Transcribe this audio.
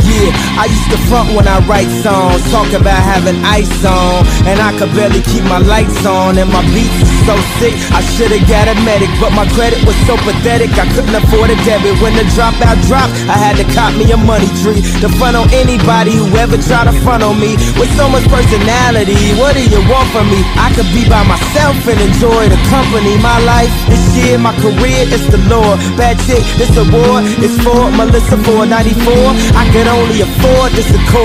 Yeah, I used to front when I write songs, talk about having ice on, and I could barely keep my lights on, and my beats were so sick, I should've got a medic, but my credit was so pathetic, I couldn't afford a debit. When the dropout dropped, I had to cop me a money tree to front on anybody who ever tried to front on me. With so much personality, what do you want from me? I could be by myself and enjoy the company. My life, this year, my career, it's the Lord. Bad chick, this award, it's for Melissa 494. I could only afford this accord.